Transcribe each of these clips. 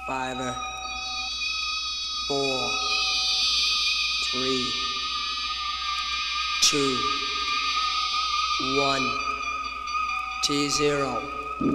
5, 4, 3, 2, 1, T0.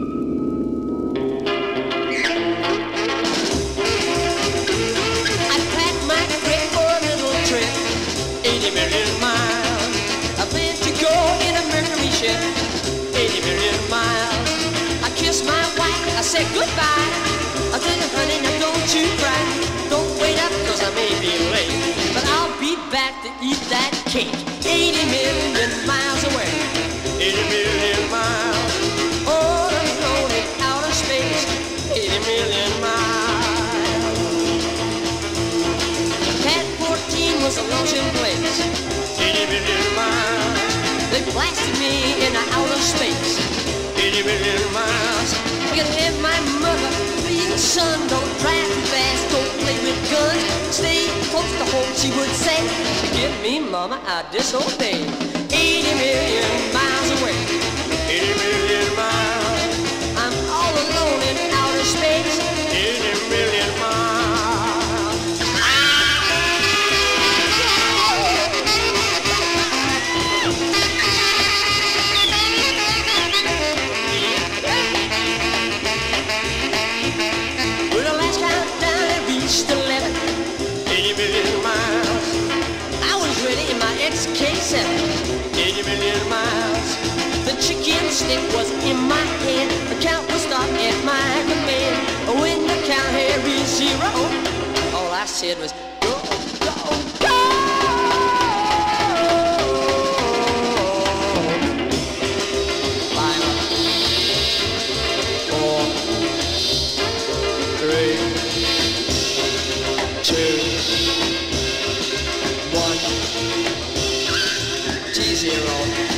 I packed my crate for a little trip, 80 million miles. I plan to go in a Mercury ship, 80 million miles. I kissed my wife, I said goodbye. I said, honey, now don't you cry. Don't wait up, cause I may be late. But I'll be back to eat that cake. 80 million miles away. 80 million miles. All alone in outer space. 80 million miles. Cat 14 was a lonesome place. 80 million miles. They blasted me into outer space. 80 million miles. I can hear my mother pleading, son, don't drive too fast, don't play with guns, stay close to home, she would say. Forgive me, mama, I disobey. 80 million miles away. 80 million miles. I'm all alone in outer space. 80 million miles. XK7, 80 million miles. The chicken stick was in my hand. The count was stopped at my command. When the count had reached 0, all I said was go, go, go. 5, 4, 3, 2, 1. T0.